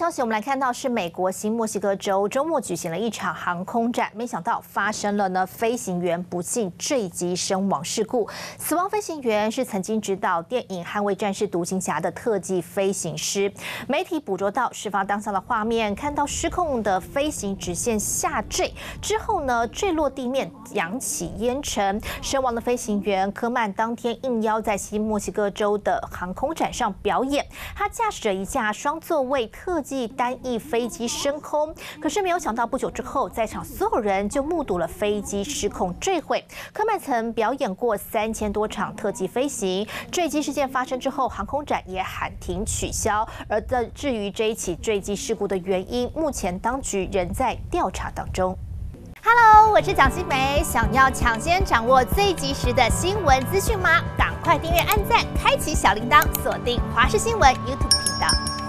消息，我们来看到是美国新墨西哥州周末举行了一场航空展，没想到发生了飞行员不幸坠机身亡事故。死亡飞行员是曾经执导电影《捍卫战士独行侠》的特技飞行师。媒体捕捉到事发当下的画面，看到失控的飞行直线下坠之后坠落地面，扬起烟尘。身亡的飞行员科曼当天应邀在新墨西哥州的航空展上表演，他驾驶着一架双座位特技单翼飞机升空，可是没有想到不久之后，在场所有人就目睹了飞机失控坠毁。科曼曾表演过3000多场特技飞行，坠机事件发生之后，航空展也喊停取消。而至于这一起坠机事故的原因，目前当局仍在调查当中。Hello， 我是蒋欣梅，想要抢先掌握最及时的新闻资讯吗？赶快订阅、按赞、开启小铃铛，锁定华视新闻 YouTube 频道。